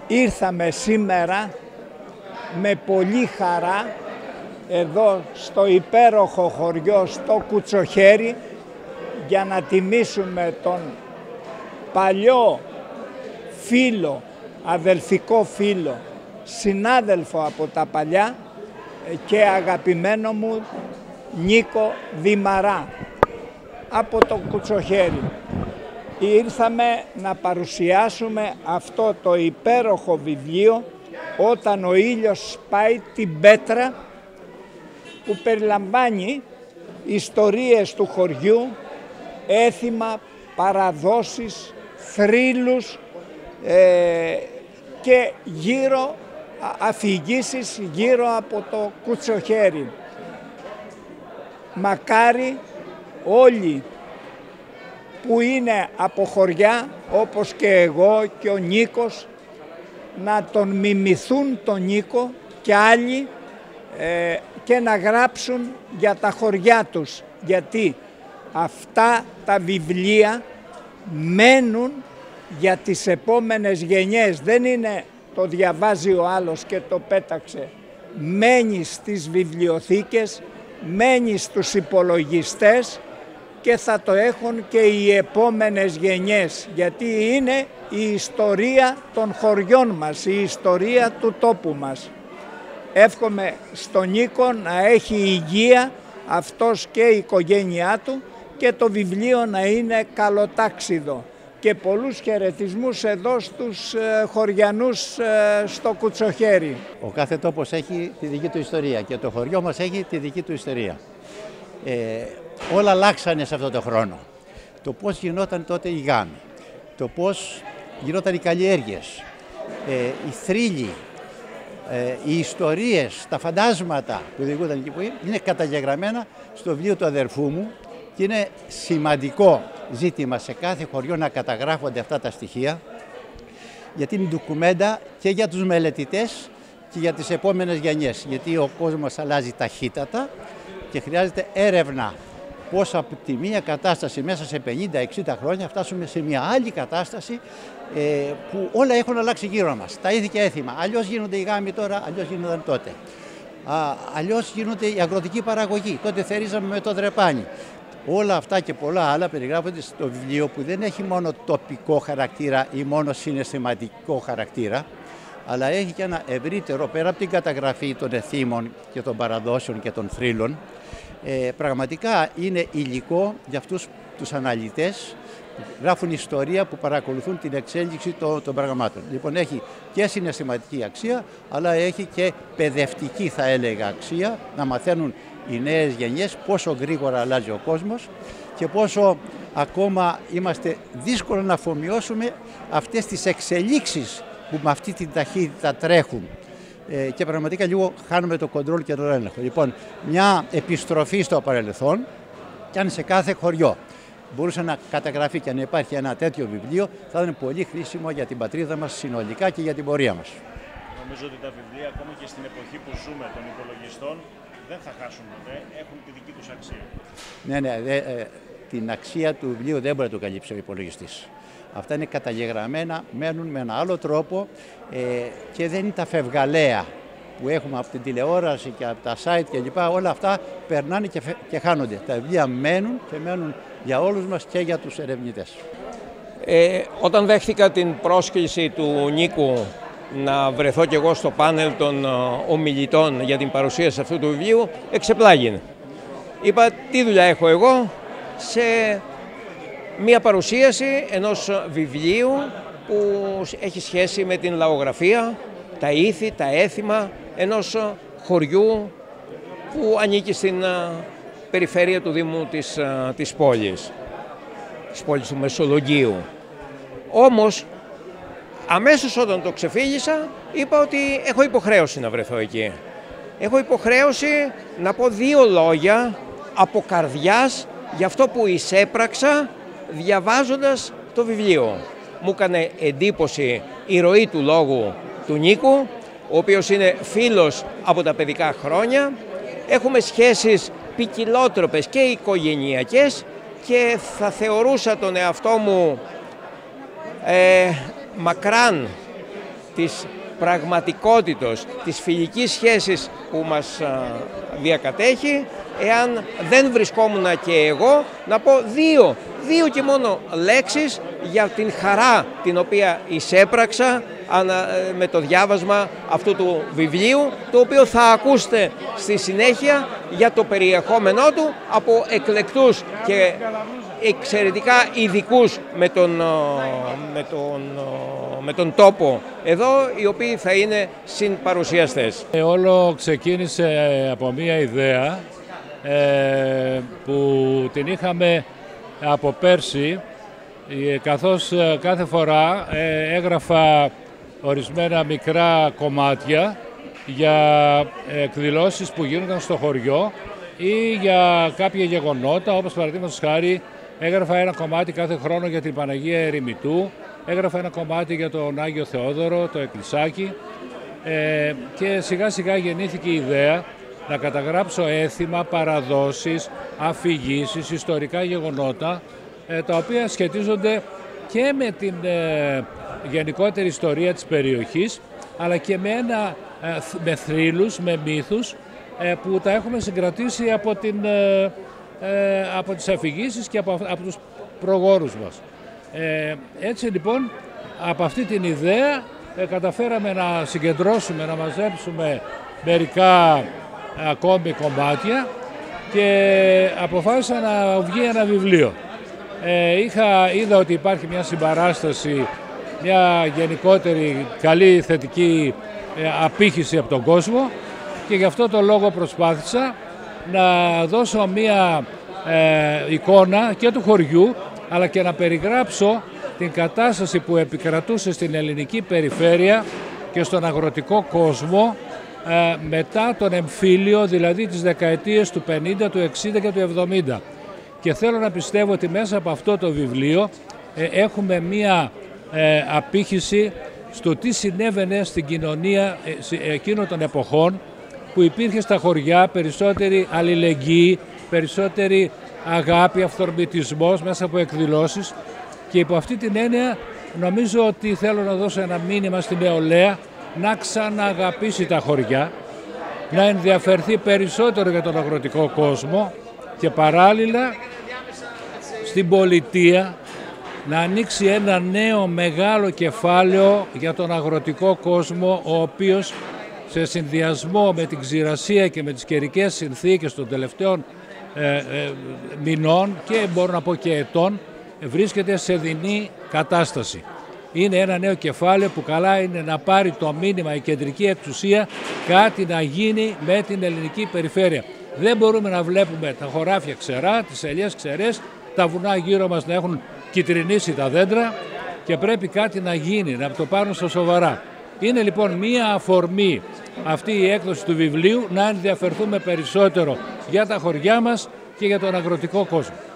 Ήρθαμε σήμερα με πολύ χαρά εδώ στο υπέροχο χωριό στο Κουτσοχέρι για να τιμήσουμε τον παλιό φίλο, αδελφικό φίλο, συνάδελφο από τα παλιά και αγαπημένο μου Νίκο Δημαρά από το Κουτσοχέρι. Ήρθαμε να παρουσιάσουμε αυτό το υπέροχο βιβλίο «Όταν ο ήλιος σπάει την πέτρα», που περιλαμβάνει ιστορίες του χωριού, έθιμα, παραδόσεις, θρύλους και αφηγήσεις γύρω από το Κουτσοχέρι. Μακάρι όλοι που είναι από χωριά όπως και εγώ και ο Νίκος να τον μιμηθούν τον Νίκο και άλλοι και να γράψουν για τα χωριά τους, γιατί αυτά τα βιβλία μένουν για τις επόμενες γενιές. Δεν είναι το διαβάζει ο άλλος και το πέταξε. Μένει στις βιβλιοθήκες, μένει στους υπολογιστές και θα το έχουν και οι επόμενες γενιές, γιατί είναι η ιστορία των χωριών μας, η ιστορία του τόπου μας. Εύχομαι στον Νίκο να έχει υγεία αυτός και η οικογένειά του και το βιβλίο να είναι καλοτάξιδο. Και πολλούς χαιρετισμούς εδώ στους χωριανούς στο Κουτσοχέρι. Ο κάθε τόπος έχει τη δική του ιστορία και το χωριό μας έχει τη δική του ιστορία. Όλα αλλάξανε σε αυτό το χρόνο. Το πώς γινόταν τότε η γάμη, το πώς γινόταν οι καλλιέργειες, οι θρύλοι, οι ιστορίες, τα φαντάσματα που διηγούνταν εκεί που είναι καταγεγραμμένα στο βιβλίο του αδερφού μου και είναι σημαντικό ζήτημα σε κάθε χωριό να καταγράφονται αυτά τα στοιχεία, γιατί είναι ντοκουμέντα και για τους μελετητές και για τις επόμενες γενιές, γιατί ο κόσμος αλλάζει ταχύτατα και χρειάζεται έρευνα πώς από τη μία κατάσταση μέσα σε 50-60 χρόνια φτάσουμε σε μια άλλη κατάσταση που όλα έχουν αλλάξει γύρω μας. Τα ήθη και έθιμα. Αλλιώς γίνονται οι γάμοι τώρα, αλλιώς γίνονταν τότε. Αλλιώς γίνονται η αγροτική παραγωγή. Τότε θερίζαμε με το δρεπάνι. Όλα αυτά και πολλά άλλα περιγράφονται στο βιβλίο που δεν έχει μόνο τοπικό χαρακτήρα ή μόνο συναισθηματικό χαρακτήρα, αλλά έχει και ένα ευρύτερο, πέρα από την καταγραφή των εθήμων και των παραδόσεων και των θρύλων, πραγματικά είναι υλικό για αυτούς τους αναλυτές που γράφουν ιστορία, που παρακολουθούν την εξέλιξη των πραγμάτων. Λοιπόν, έχει και συναισθηματική αξία, αλλά έχει και παιδευτική, θα έλεγα, αξία, να μαθαίνουν οι νέες γενιές πόσο γρήγορα αλλάζει ο κόσμος και πόσο ακόμα είμαστε δύσκολο να αφομοιώσουμε αυτές τις εξελίξεις που με αυτή την ταχύτητα τρέχουν. Και πραγματικά λίγο χάνουμε το κοντρόλ και τον έλεγχο. Λοιπόν, μια επιστροφή στο παρελθόν και αν σε κάθε χωριό μπορούσε να καταγραφεί και να υπάρχει ένα τέτοιο βιβλίο, θα είναι πολύ χρήσιμο για την πατρίδα μας συνολικά και για την πορεία μας. Νομίζω ότι τα βιβλία, ακόμα και στην εποχή που ζούμε των υπολογιστών, δεν θα χάσουν ποτέ, έχουν τη δική τους αξία. Ναι, την αξία του βιβλίου δεν μπορεί να το καλύψει ο υπολογιστής. Αυτά είναι καταγεγραμμένα, μένουν με ένα άλλο τρόπο και δεν είναι τα φευγαλαία που έχουμε από την τηλεόραση και από τα site κλπ. Όλα αυτά περνάνε και χάνονται. Τα βιβλία μένουν και μένουν για όλους μας και για τους ερευνητές. Όταν δέχτηκα την πρόσκληση του Νίκου να βρεθώ κι εγώ στο πάνελ των ομιλητών για την παρουσίαση αυτού του βιβλίου, εξεπλάγινε. Είπα, τι δουλειά έχω εγώ σε μία παρουσίαση ενός βιβλίου που έχει σχέση με την λαογραφία, τα ήθη, τα έθιμα ενός χωριού που ανήκει στην περιφέρεια του Δήμου της πόλης του Μεσολογγίου. Όμως, αμέσως όταν το ξεφύγησα, είπα ότι έχω υποχρέωση να βρεθώ εκεί. Έχω υποχρέωση να πω δύο λόγια από καρδιάς για αυτό που εισέπραξα διαβάζοντας το βιβλίο. Μου έκανε εντύπωση η ροή του λόγου του Νίκου, ο οποίος είναι φίλος από τα παιδικά χρόνια. Έχουμε σχέσεις ποικιλότροπες και οικογενειακές και θα θεωρούσα τον εαυτό μου μακράν της πραγματικότητος, της φιλικής σχέσης που μας διακατέχει, εάν δεν βρισκόμουν και εγώ να πω δύο και μόνο λέξεις για την χαρά την οποία εισέπραξα με το διάβασμα αυτού του βιβλίου, το οποίο θα ακούσετε στη συνέχεια για το περιεχόμενό του από εκλεκτούς και εξαιρετικά ειδικούς με τον τόπο εδώ, οι οποίοι θα είναι συμπαρουσιαστές. Όλο ξεκίνησε από μία ιδέα που την είχαμε από πέρσι, καθώς κάθε φορά έγραφα ορισμένα μικρά κομμάτια για εκδηλώσεις που γίνονταν στο χωριό ή για κάποια γεγονότα, όπως παραδείγματος χάρη έγραφα ένα κομμάτι κάθε χρόνο για την Παναγία Ερημητού, έγραφα ένα κομμάτι για τον Άγιο Θεόδωρο, το εκκλησάκι, και σιγά σιγά γεννήθηκε η ιδέα να καταγράψω έθιμα, παραδόσεις, αφηγήσεις, ιστορικά γεγονότα, τα οποία σχετίζονται και με την γενικότερη ιστορία της περιοχής, αλλά και με θρύλους, με μύθους που τα έχουμε συγκρατήσει από τις αφηγήσεις και από τους προγόρους μας. Έτσι λοιπόν, από αυτή την ιδέα καταφέραμε να συγκεντρώσουμε, να μαζέψουμε μερικά ακόμη κομμάτια και αποφάσισα να βγει ένα βιβλίο. Είδα ότι υπάρχει μια συμπαράσταση, μια γενικότερη καλή θετική απήχηση από τον κόσμο και γι' αυτό το λόγο προσπάθησα να δώσω μια εικόνα και του χωριού, αλλά και να περιγράψω την κατάσταση που επικρατούσε στην ελληνική περιφέρεια και στον αγροτικό κόσμο μετά τον εμφύλιο, δηλαδή τις δεκαετίες του 50, του 60 και του 70. Και θέλω να πιστεύω ότι μέσα από αυτό το βιβλίο έχουμε μία απήχηση στο τι συνέβαινε στην κοινωνία εκείνων των εποχών, που υπήρχε στα χωριά περισσότερη αλληλεγγύη, περισσότερη αγάπη, αυθορμητισμός μέσα από εκδηλώσεις, και υπό αυτή την έννοια νομίζω ότι θέλω να δώσω ένα μήνυμα στη νεολαία να ξανααγαπήσει τα χωριά, να ενδιαφερθεί περισσότερο για τον αγροτικό κόσμο και παράλληλα στην πολιτεία να ανοίξει ένα νέο μεγάλο κεφάλαιο για τον αγροτικό κόσμο, ο οποίος σε συνδυασμό με την ξηρασία και με τις καιρικές συνθήκες των τελευταίων μηνών και μπορώ να πω και ετών βρίσκεται σε δεινή κατάσταση. Είναι ένα νέο κεφάλαιο που καλά είναι να πάρει το μήνυμα η κεντρική εξουσία, κάτι να γίνει με την ελληνική περιφέρεια. Δεν μπορούμε να βλέπουμε τα χωράφια ξερά, τις ελιές ξερές, τα βουνά γύρω μας να έχουν κυτρινίσει τα δέντρα και πρέπει κάτι να γίνει, να το πάρουν στα σοβαρά. Είναι λοιπόν μία αφορμή αυτή η έκδοση του βιβλίου να ενδιαφερθούμε περισσότερο για τα χωριά μας και για τον αγροτικό κόσμο.